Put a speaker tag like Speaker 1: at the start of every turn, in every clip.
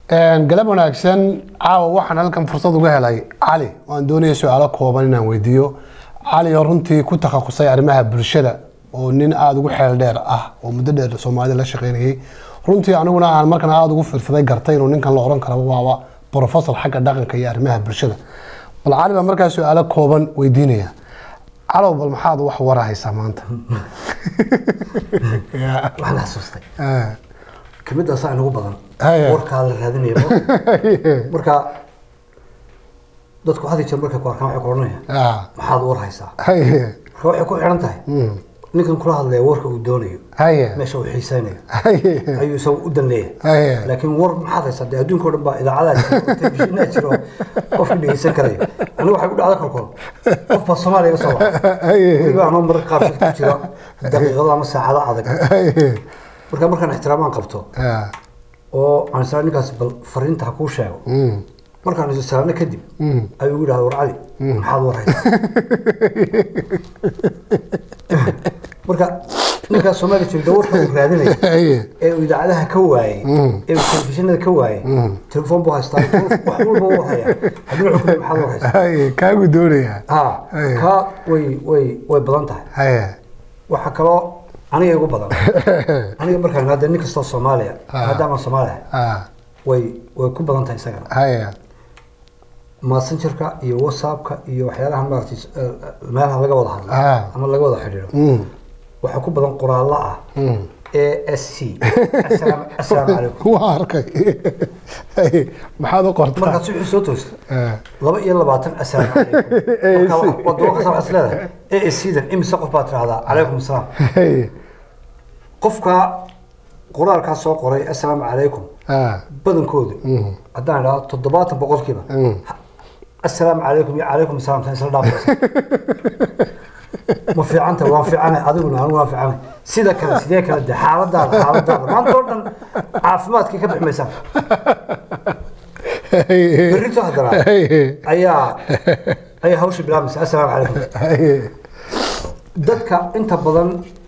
Speaker 1: galab wanaagsan caawa waxaan halkan fursad uga helay cali waan doonaya su'aalo kooban inaan weydiiyo cali oo runtii ku takhasusay arrimaha bulshada oo nin aad ugu xeel dheer ah oo muddo dheer Soomaalida la shaqeynayay runtii aniguna aan markan aad ugu fiirsaday gartay inuu ninkan la oran karo waa professor xagga dhaqanka iyo arrimaha bulshada bal cali baa markaa su'aalo kooban weydiinaya calow bal maxaad wax warahaysaa maanta
Speaker 2: waxaan xasuustay كمدة صاع نقول ورك على هذين ورك dadku hadii jeer marka ku arkaan wax qoranaya maxaad warhaysaa ruux ku xiran tahay ninkan kula hadlay warka uu doonayo meesha uu xiisaynayo ayuu soo u danleeyahay laakiin war maxaad haysaa adduunka oo dhan baa idaacadaha telefishinada jiro qof dhigeysan karayo aniga waxa ku dhacda kalkool qof ba Soomaaliya soo waa aan mar qaar ku jiro daqiiqado ama saacado adag markaan ixtiraamaan qabto oo aan saarnikaas bal fariinta ku sheego markaan is saarnay kadib ayuu yiraahdo war cali maxaad warhaysaa marka ninka Soomaaliya jooga warka uu raadinay ee idaacadaha ka waayay ee telefishinada ka waayay telefoon buu haystaa wax walba uu haya hadii wuxuu ku maxaad warhaysaa
Speaker 1: kaagu doonaya
Speaker 2: ka way badan tahay waxa kale aniga ugu badan aniga markaan hadda nin kasta Soomaaliya hadama Soomaaliya way ku badan tahay isaga messengerka iyo whatsappka iyo waxyaalaha maartay meelaha laga wada hadlo ama laga wada xiriiro waxa ku badan qoraalo ah ASC assalaamu alaykum
Speaker 1: waa arkay maxaad u qortay
Speaker 2: markaad soo toostay 22 assalaamu alaykum waddo ka soo aslada ASC dan imisa qof baad tiraahdaa alaykum asalaam qofka qoraalka soo qoray assalaamu alaykum badankoodu hadaan ilaa 70% السلام عليكم يا عليكم السلام تنسى الله ما في عنته وافي عنه أدونا أنا وافي عنه سيدا كلا حالة دار ما نقولن عافمات كي كبح ميسان بريتو هذا أي هوش بلامس السلام عليكم دتك أنت بدن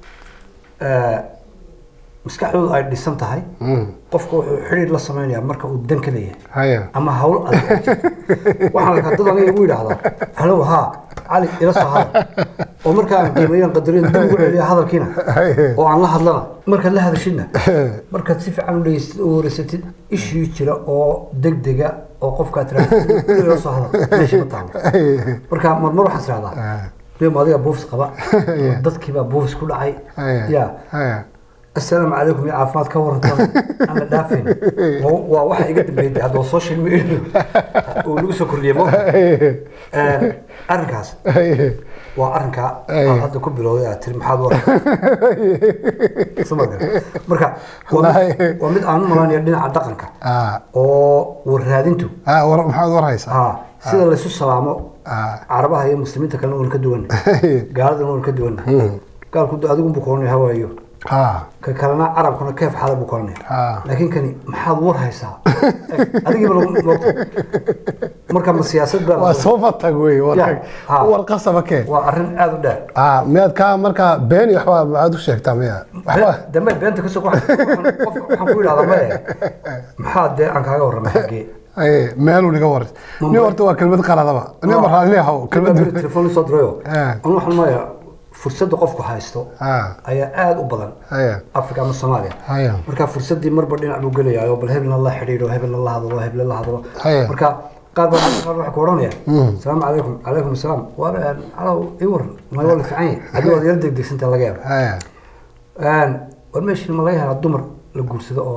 Speaker 2: مسكحلو أي ديسنت هاي qofku wuxuu xiriir la sameeyaa marka uu dan ka leeyahay ama hawl adag waxaan ka dadana igu yiraahdaa halo cali ila sahaa oo marka aan qiimeeyaan qadarin dib ugu celiya hadalkiina oo aan la hadlana marka la hadashina marka si fiican u dhageysid oo wareysatid issue jira oo degdega oo qofka tiraahdo ila sahaa meesha ma taalo marka mar waxaan tiraahdaa leeyahay adiga buufs qaba dadkii baa buufs ku dhacay السلام عليكم يا عافمات كورنتم أنا دافن وواحد يقدم بيدي هذا السوشيال ميديا ولوسو كل يوم أرنكاس وأرنكا هذا كل بلوية ترم حاضر سمعك مركا ومن أنا مراني يدنا على دقنك والرادينتو
Speaker 1: محاضر هايس
Speaker 2: سيدا اللي سو السلامة عربها هي مسلمين تكلمون كدون قالوا كدون قال كنت أدوم بكوني هوايو كلنا عرب كنا كيف حالة بكرني لكن كني محاضر هيسا هذه قبل مركب السياسة بقى
Speaker 1: وصوفت تقوي والقصة بكين
Speaker 2: وأرن هذا ده
Speaker 1: مياد كا مركب بين يحوا عادوا شيء تامية
Speaker 2: دم بين تكسر واحد حنقول هذا ما محاضر عنك هذا ورا محكي
Speaker 1: أي ماله اللي جورت نورت وكلمة قرادة بقى نمر عليها كلمة
Speaker 2: تلفون صدره أنا حنا فرصة قفكو هايستو أيه آد وبدن أفريقيا من الصومالية مركا فرصة دي مربع دين عبو قليا أيوة بالهبل الله حريره هبل الله هذا هبل الله هذا مركا قال روح كورونيا السلام عليكم عليكم السلام وأنا على يور ما يقول في عين عدو يردك دي سنت الله جاب والمشي الملايها على الدمر للجورس ده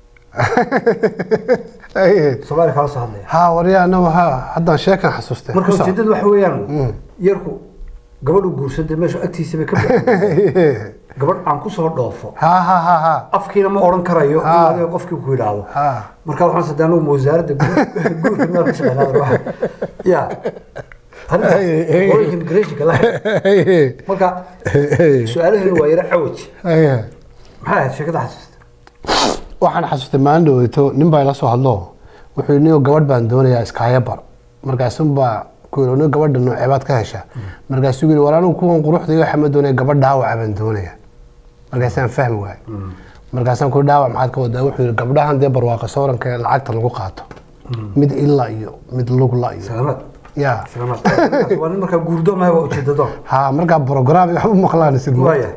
Speaker 2: صباح خلاص هذا
Speaker 1: وريا أنا حدا شاكن حسوسته
Speaker 2: مركا جدد وحويان يركو gabadhu guursaday meesha agtiisa bay ka baxday gabadh aan ku soo dhoofo afkiina ma oran karayo in qofkii ku yiraahdo marka waxaan sadeeno wasaaradda guurka meel ka shaqeynaa ya hada immigration kala marka su'aalaheedu waa yara awj maxaa sheekada xasuustay
Speaker 1: waxaan xasuustay maalin dhaweyto nin baa ila soo hadlo wuxuu yidhi gabadh baan doonayaa iskaayabar markaasuu baa كورونو قبض إنه عباد كهشة مركز يقول ولا أنا كون قروح ذي حمد دوني قبض دعوة عبد دوني مركز أنا فاهم واي markaasaan ku dhaawac maxaad ka wadaa wuxuu yiri gabdhahan dee barwaaqo sooranka lacagta lagu qaato mid illa iyo mid lugla iyo
Speaker 2: salaamad
Speaker 1: ya
Speaker 2: salaamad waa marka guurdo ma waa ujeedado
Speaker 1: ha marka program wax u maqlaan sidoo
Speaker 2: waya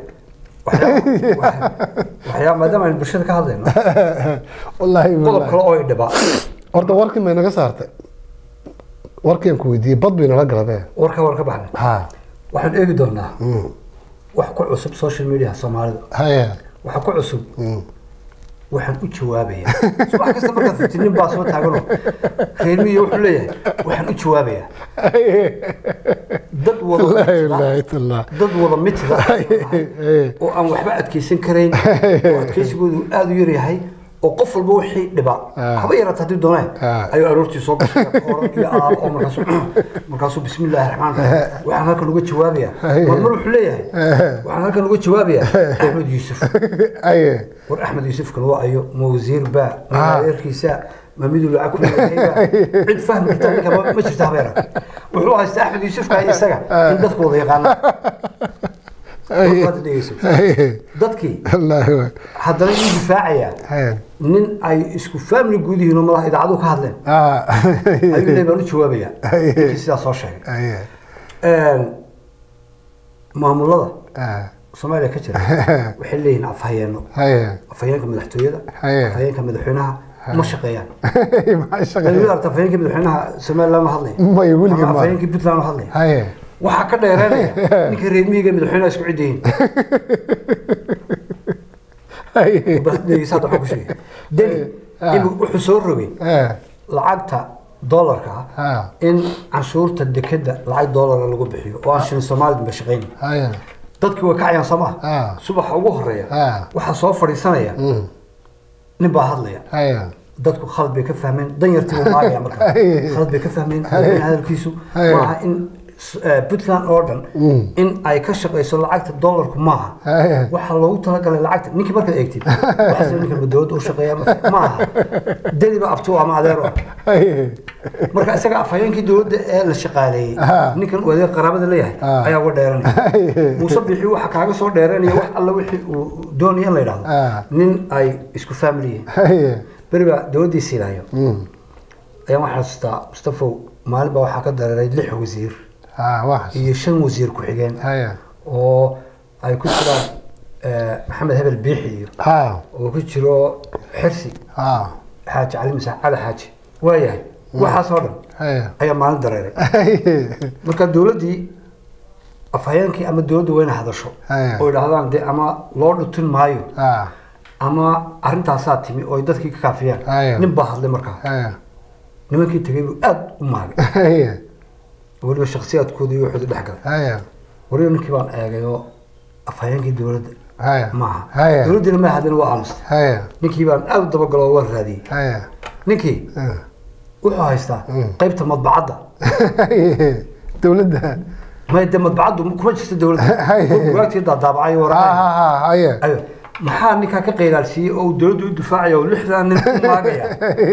Speaker 2: waxyaa maadaama aan bulshada ka hadlayno
Speaker 1: wallahi
Speaker 2: qodob kale oo idhaba
Speaker 1: horta warkii ma naga saartay warkii aan ku weydiiyay bad bay naga galabee
Speaker 2: warka baxnay ha waxaan eegi doonaa wax ku cusub social media Soomaalida
Speaker 1: haya
Speaker 2: waxa ku cusub waxaan u jawaabayaa subax kasta marka fitinin baa soo taagano reermiyo wuxuu leeyahay waxaan u jawaabayaa dad wada mitida oo aan waxba adkeysan karayn oo adkeysigoodu aad u yar yahay oo qof walba wixii dhiba haba yarata hadii doonay ayuu aroortii soo gashay qoran iyo alaab oo markaasuu bismillaahir rahmaanir rahiim waxaan halkan uga jawaabayaa mar wuxuu leeyahay waxaan halkan uga jawaabayaa Axmed Yuusuf war Axmed Yuusuf kan waa ayo wasiir ba maayirkiisa mamidu lacag ku leeyahay cid fahmi kartaa ma jirto habeera wuxuu haystaa Axmed Yuusuf ka isaga in dadku wada yaqaan dadkii haddana ii difaacaya nin ay isku family guud yihiin oo madax idaacadu ka hadleen ayuu leeyahay baan u jawaabayaa sidaas soo sheegay maamulada Soomaaliya ka jira waxay leeyihiin afhayeenka madaxtooyada afhayeenka madaxweynaha ma shaqeeyaan afhayeenka madaxweynaha Soomaaliya ma hadlayo afhayeenka Puntland ma hadlayo waxa ka dheeranaya ninka reermiga madaxweynaha isku ciideeyeen badii saad wax ku sheegay deni wuxuu soo rogay lacagta dollarka in canshuurta dekada lacag dollar lagu bixiyo oo aan shilin Soomaaliya ma shaqeyn dadkii way kacayaan Soomaa subax ugu horeeya waxa soo fariisanaya nin baa hadlaya dadku khalad bay ka fahmeen dan yartii ma aagaya marka khalad bay ka fahmeen hadalkiisu waa in Puntland order in ay ka shaqeyso lacagta dollarku maaha waxa loogu talagalay lacagta ninkii marka eegtid waxa ninka dawladda u shaqeeya maaha daliba abto ama adeero marka isaga afhayeenkii dawladda ee la shaqaaleeyay ninkan uu adeer qaraabada leeyahay ayaa uga dheeranaya muuse bixi waxa kaaga soo dheeranaya wax alla wixii uu doonaya in la yiraahdo nin ay isku family bariba dawladii siilaayo ayaa waxa xasuustaa Mustafa maalin baa waxa ka dareeray 6 wasiir iyo 5 wasiir ku xigeen oo ay ku jiraan Maxamed Hebel Biixi oo ku jiro Xirsi Xaaji Cali Masa Cali Xaaji waayahay waxa soo dhan ayaa maalin dareeray marka dawladii afhayeenkii ama dawladdu wayna hadasho oo yiraahdaan ama loo dhutin maayo ama arintaasaa timi oo dadkii ka kaafiyaan nin baa hadlay markaa nimankii tagay aad u maagay waliba shakhsiyaadkooda iyo wuxuu dhaxgalay wariyo ninkii baan eegayo afhayeenkii dawladda maaha dawladdiina ma hadlin waa aamusay ninkii baan aad daba galo oo raadiyay ninkii wuxuu haystaa qaybta madbacadda
Speaker 1: dawladda
Speaker 2: ma yada madbacaddu kuma jirto dawladda waagtii daabacay waraqay maxaa ninka ka qeylaalsiiyay oo dawladdu u difaacayo 6 nin ku maagaya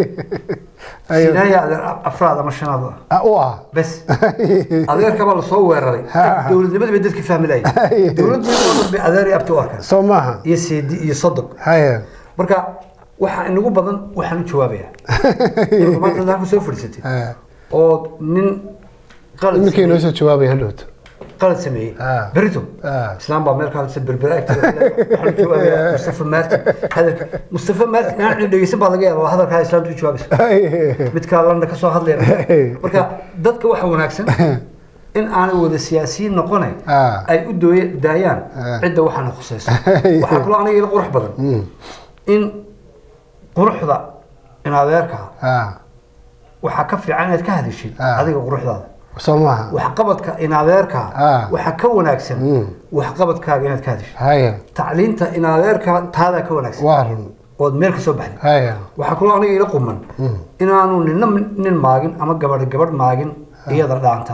Speaker 2: sidaya afraad ama shanaad bas adeerka baa la soo weeraray dawladnimada bay dadka fahmilayeen dawladdu bay adeer abti u arkaan
Speaker 1: Soomaha
Speaker 2: iyo seedi iyo sodog marka waxa inagu badan waxaan u jawaabayaa marka dadku soo fadhiisatay oo nin qalad
Speaker 1: ninkii noo soo jawaabay hadhood
Speaker 2: qalad sameeyay بريتو اسلام با مeel ka berberagta waxa joogaa Mustafa Martin hadalka Mustafa Martin aan dhageysan baa laga yaabaa hadalka islaamtu jawaabayso mid ka lana ka soo hadlay marka dadka waxa wanaagsan in aan wada siyaasiyiin noqonay ay u daayaan cidda waxana khusayso waxa kale aniga ila qurux badan in quruxda in adeerka waxa ka fiican inaad ka hadashid adiga quruxdaada
Speaker 1: Soomaha
Speaker 2: wax qabadka in adeerka waxa ka wanaagsan wax qabadkaaga inaad ka hadasho tacliinta in adeerka taada ka wanaagsan oo meel ka soo baxday waxa kale aniga ila quman in aanu nin maagin ama gabadh maagin iyada dhaanta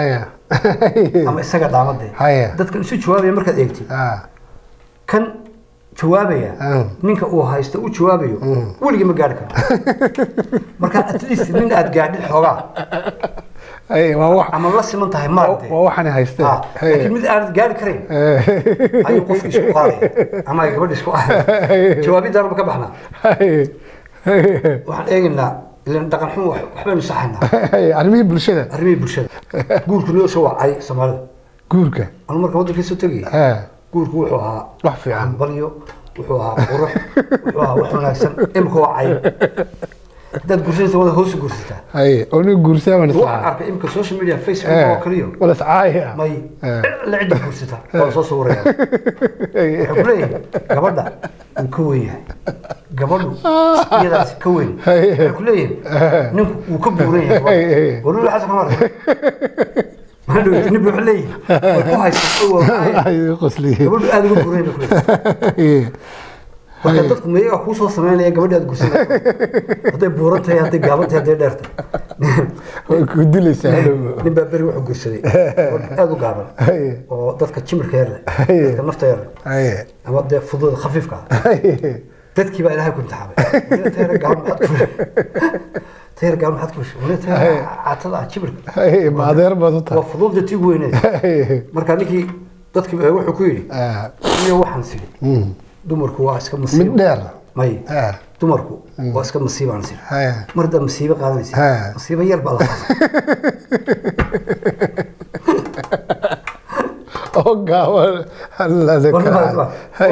Speaker 2: ama isaga dhaamade dadka isu jawaabaya markaad eegtid kan jawaabaya ninka uu haysto u jawaabayo waliga ma gaari karo marka at least nin aad gaadhid xogaa
Speaker 1: اي واحد
Speaker 2: اما لا سمن تاعي مارتي
Speaker 1: waxaan haystay
Speaker 2: laakiin mid aan gaari karin ay qof isku qaaday ama ay gabadh isku ah jawaabidaan ma ka baxna waxaan eegnaa ilan dhaqan xun waxba nusaxayna
Speaker 1: arrimihii bulshada
Speaker 2: guurku loo soo wacay Soomaalida
Speaker 1: guurka
Speaker 2: aan markaa waddankiisa tagay guurku wuxuu ahaa
Speaker 1: wax fiican
Speaker 2: balyo wuxuu ahaa qurux wuxuu ahaa wax wanaagsan imka wacay dad guursanaysa wada hoos guursata
Speaker 1: ay oo nin guursaa ma
Speaker 2: waxaan arkay imka social media Facebook oo kaliyo
Speaker 1: wala saaya
Speaker 2: may la cid guursata oo soo sawiraya xubnay gabadha uu ka weeyahay gabadhu iyadaas ka weyn kuleeyeen ninku uu ka buuran yahay wala waxa ka maray ما له تنبه عليه وكويس هو
Speaker 1: قصلي
Speaker 2: قبل هذا يقول بريمه كله وحدتكم ما يا كوسو سمينaya gabadhaad guursan haday buurantay haday gaabantay haday dheertay
Speaker 1: ku dilaysaa
Speaker 2: nin baa bari wuxuu guursaday aad u gaaban oo dadka jimirka yar dadka nafta yar ama dad fudud khafiifka dadkii baa ilaahay ku taxabay teera gaaban تير قام حد كوش ولتها عطلا كبر
Speaker 1: ما دير بدوتا
Speaker 2: وفضل دتي وينه marka ninkii dadkii wuxuu ku yiri iyo waxaan sii dumarku waa iska masiib
Speaker 1: mid dheer
Speaker 2: may dumarku waa iska masiib aan sii marda masiib qaadanaysa masiib yar baa la
Speaker 1: oo gaawal alla laka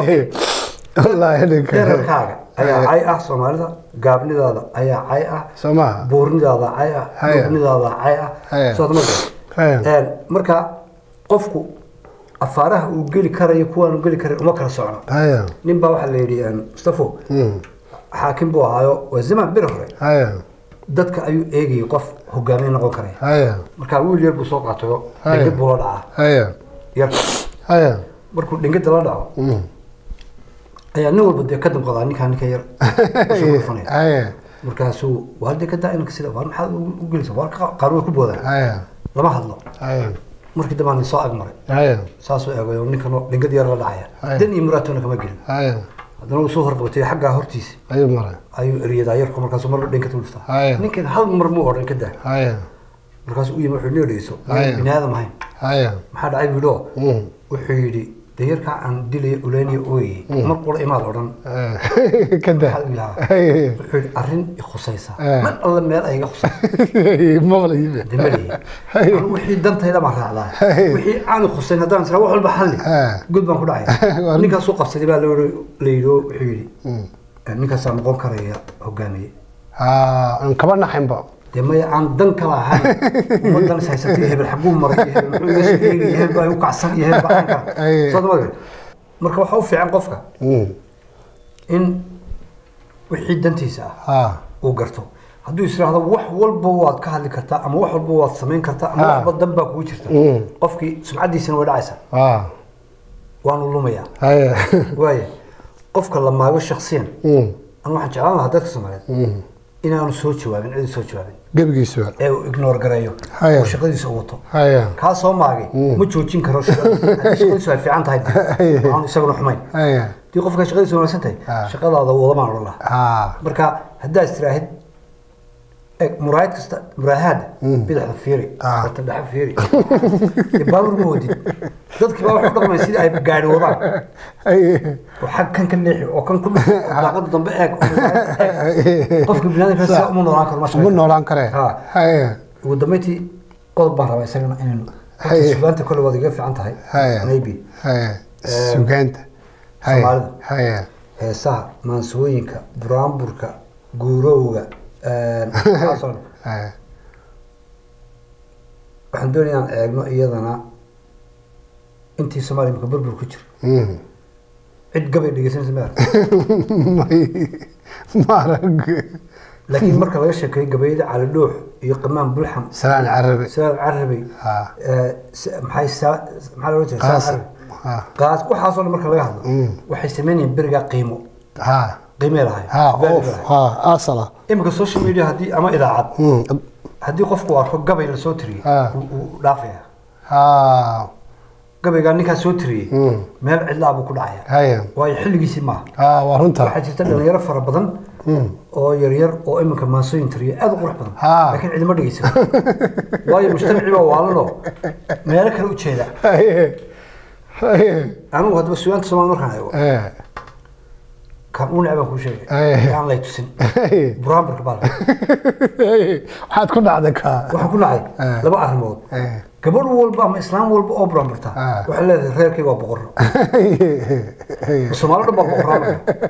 Speaker 1: والله هذيك
Speaker 2: كاغا اي Soomaalida gaabnidaada ayaa ay ah
Speaker 1: Soomaa
Speaker 2: buurnidaada ay ah buurnidaada ay ah marka qofku afaaraha uu gali karayo kuwaan gali karin uma kala socno nin baa waxa la yiri Mustafa xaakim buu ahaayo waa zaman bir hore dadka ayuu eegay qof hogaamiye noqon karay marka wiil yar buu soo qaatayo dhigid buu la dhacaa yar markuu dhigid la dhaco ayaa nin walba ka damqadaa ninka yar markaasuu waaldi ka daa inka sida war maxaad u gelisay war qaarwe ku boodan lama hadlo markii dambe soo agmaray saasoo eegayo ninkan dhingad yar la dhacaya dan iyo muraatona kama gelin haddana uu soo horqabatay xagga hortiisa ayuu eriyada yarku markaasuu mar dhingad u dhiftaa ninkan hal mar muu odhan ka daa markaasuu u yimi wuxuu needhayso bini aadam ahayn maxaa dhacay bidho wuxuu yidhi ديرك عن دلي أولاني أوي مرقول إمال أوران
Speaker 1: كده
Speaker 2: أرين خصيصة من الله مال أي خصيصة
Speaker 1: ما ولا يبي
Speaker 2: دملي وحي دنت هذا مرة على وحي أنا خصيصة دان سروح البحلي قد بنقول عيا نيكا سوق السدي بقى ليلو حيلي نيكا سامقون كريه هجاني
Speaker 1: كمان حنبا
Speaker 2: دمي عن دنك لا هاي ودنا سيستيه بالحكومة مرة يهب يوقع الصن يهب عنك صدق مركب حوف عن قفك إن وحيد دنتيسا وقرته هدو يصير هذا وح والبواد كهل كرتا أما وح والبواد سمين كرتا أما وح بالدنبك ويشرتا قفك سمعدي سنة ولا عيسى وأنا اللومية واي قفك لما هو الشخصين أنا واحد جعلنا هذاك سمعت إن أنا سويت جوابين عندي سويت جوابين
Speaker 1: قبل سؤال
Speaker 2: أو إجنور قرايو وشغلي سوته كاس هو معي متشوتين كروش شغلي سوى في عنت هيدا عن يسوون حمين دي قفك شغلي سوى سنتين شغل هذا والله ما والله بركة هدا استراحة مراهد مراهد بدح فيري تبدح فيري يباور مودي ضد كبار حضر ما يصير أي قاعد وضع وحق كان كنيح وكان كل ضاقط ضم بأك قف بلاد بس من نوران كر ماشي
Speaker 1: من نوران كره
Speaker 2: هاي ودميتي قلب برا ويسكن إنه سجانت كل وضع في عنتها نيبي
Speaker 1: سجانت
Speaker 2: هاي سا منسوينك برامبورك جوروغا waxaan doonayaa aan eegno iyadana intii Soomaaliya marka burbur ku jiro cid gabay dhigaysanaysa
Speaker 1: ma arag
Speaker 2: laakiin marka laga sheekeeyo gabayda cali dhuux iyo qamaan bulxam
Speaker 1: salaan
Speaker 2: carabi maxay loo jeedaa qaas waxaasoo marka laga hadlo waxay sameynayaan beriga qiimo قيمة لها
Speaker 1: أصلا
Speaker 2: إما كسوشيال ميديا هدي أما إذاعات هدي قفكوا أركو قبل السوتري ودافع قبل قال نيكا سوتري مال علا أبو كل عيا ويحل جسمه
Speaker 1: ورنتا
Speaker 2: حاجة تلنا يرفع بدن oo yaryar oo iminka maasooyin tiriya aad u qurux badan laakiin cidima dhegeysan waayo mujtamacii baa waalanoo meelo kale u jeeda anigu haddaba sugaanta Soomaali markaan eego kan uu necbaan kuu sheegay aan lay tusin buraanburka baa
Speaker 1: waxaad ku dhacday
Speaker 2: waxaan ku dhacay laba arrimood gabadh walba ama islaam walba oo buraanburta waxay leedahay reerkayga waa boqor Soomaali dhan baa boqoraan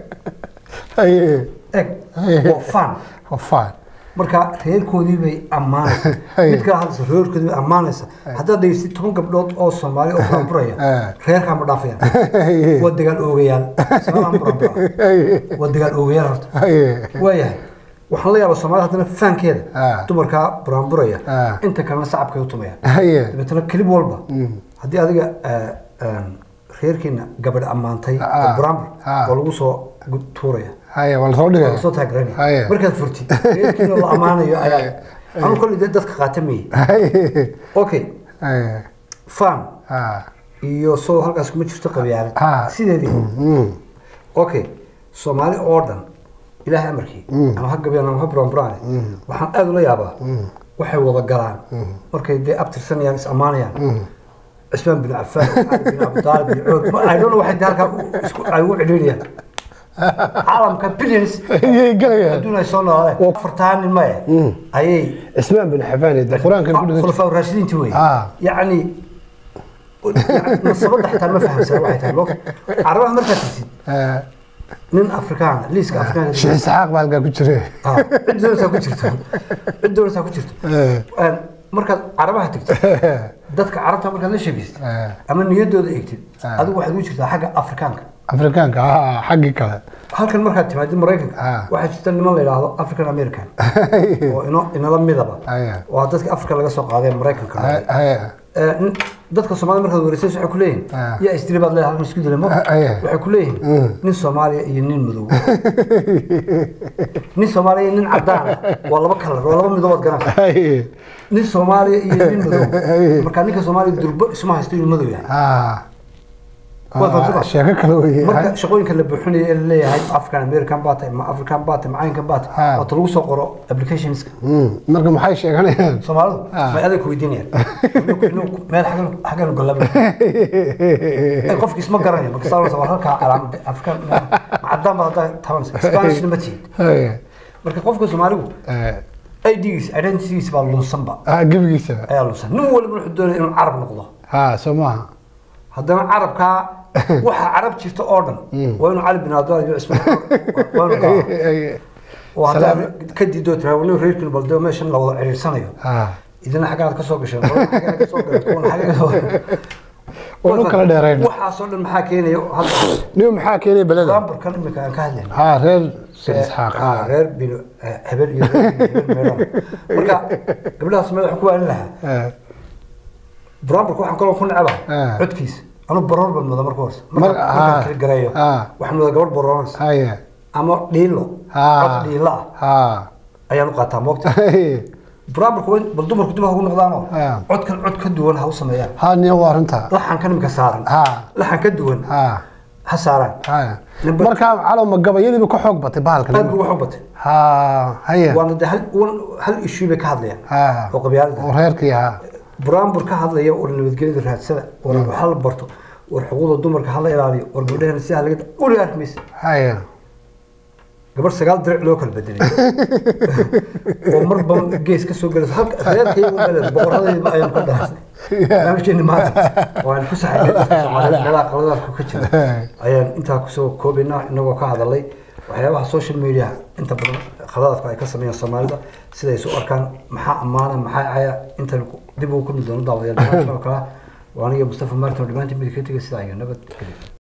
Speaker 2: waa fan marka reerkoodii bay ammaanaysaa mid kale hadda reerkoodii bay ammaanaysaa haddaad dhegeysid 10 gabdhood oo Soomaali oo buraanburaya reerkaa ma dhaafayaan waa dagaal oogayaan Soomaali buraanbura waa dagaal oogayaan horta waayahay waxaan la yaabaa Soomaali haddana faankeeda dumarka buraanburaya inta kalena sacabkay u tumayaan dabeetana klib walba haddii adiga reerkiina gabadh ammaantay buraanbur oo lagu soo tuuraya
Speaker 1: wala soo dhigay
Speaker 2: soo taageerani markaad furtid reerkiina la ammaanayo ayaa anu kulli dadka qaatamay okay fan iyo soo halkaas kuma jirto qabyaalad sideedii okay Soomaali oo dhan ilaahay amarkii ama ha gabyaan ama ha buraanburaan waxaan aad u la yaabaa waxay wada galaan markay de abtirsanayaan is ammaanayaan Ismaan bin Affan bin Abu Talib bin Uud I don't know waxay dalka isku ay u cidhiidhiyaan caalamka billions adduunay soo noolay oo fartaan ma ayay
Speaker 1: Ismaan bin Affan ee Quraanka ku dhigay
Speaker 2: khulafaa raashidiintii way yani nasabada xitaa ma fahamsan waxay tahay loo carabaha markaa tisid nin Afrikaan liiska Afrikaan
Speaker 1: Sheikh Isaaq baa halka ku jiray
Speaker 2: ciddoorsa ku jirto marka carabaha tagtid dadka carabta marka la sheegaysid ama niyadooda eegtid adigu waxaad u jirtaa xagga Afrikaanka
Speaker 1: xaggi kale
Speaker 2: halkan markaad timaadid Mareykanka waxa jirta niman la yiraahdo African American oo inala midaba oo dadka Afrika laga soo qaaday Mareykanka dadka Soomaaliya markaad wareysayso waxay ku leeyihiin yaa isdiribaad leeyahay halkan isku dilay waxay ku leeyihiin nin Soomaaliya iyo nin madow nin Soomaaliya iyo nin cadaan waa laba kala waa laba midab garan nin Soomaaliya iyo nin madow marka ninka Soomaaliya durba isma haysto inuu madow yahay
Speaker 1: sheeko kale weeye
Speaker 2: marka shaqooyinka la buuxinayo ee leeyahay African American baatay ma African baatay macaanka baatay oo lagu soo qoro applications
Speaker 1: marka maxay sheeganayaan
Speaker 2: Soomaalidu ma adag ku weydiinayaan meel xagan galabay qofki isma garanayo marka sababta waa halka calaamad African macdam baad taban Spanish nimati marka qofka Soomaaligu IDs identities baa lunsanba
Speaker 1: gabigiisa
Speaker 2: ayaa lunsan nin walba wuxuu doonay inuu Arab noqdo
Speaker 1: Soomaha
Speaker 2: haddana carabka waxa carab jirta oo dhan waa inuu cali bin Abdullah iyo Ismaan waa ka diido tiraawno reerkin baldo meeshan la wada xiriirsanayo idina xagaad ka soo gashay xagaad ka soo galay
Speaker 1: oo kala dheereen
Speaker 2: waxa soo dhan maxaa keenay hadda
Speaker 1: niyo maxaa keenay balada
Speaker 2: barkan imika aan ka hadlayn
Speaker 1: reer Isxaaq
Speaker 2: reer bin hebel iyo meelan marka gabdhaha Soomaaliya ku waan lahaa buraanburka waxaan kaloo ku nacaba codkiis anu baroor baan mada marka hore marka kala garayo waxaan mada gabadh baroorans ama dhiilo cod dhiila ayaan u qaataa moogta buraanburka bal dumarku dib ugu noqdaano codkan cod ka duwan ha u sameeyaan
Speaker 1: niyo waarinta
Speaker 2: laxan kan imika saaran laxan ka duwan ha saaran
Speaker 1: marka calo ma gabayadiiba ka xoog batay bahalkan
Speaker 2: aad ugu xoog batay waana hal issue bay ka hadlayaan oo qabyaalada
Speaker 1: oo reerkii
Speaker 2: buraanbur ka hadlaya oo nabadgelyada raadsada oo waxa la barto oo xuquuqda dumarka hal ilaaliyo oo gabdhaha si hal laga uli armis gabar sagaal diric loo kala bedelay oo marba gees ka soo galayso halka reerkay uu galay boqoradayda ayaan ka dhaafay amashini maanta waan ku saxay Soomaaliya qaladaadku ka jira ayaan inta ku soo koobina inagoo ka hadalay waxyaabaha social media inta badan qaladaadku ay ka sameeyaan Soomaalida sida ay soo arkaan maxaa amaana maxaa caya inta dib u ku mid doono daawayaal kala waaniga Mustafa Martin dhibaantii mid ka tagay sida ay nabad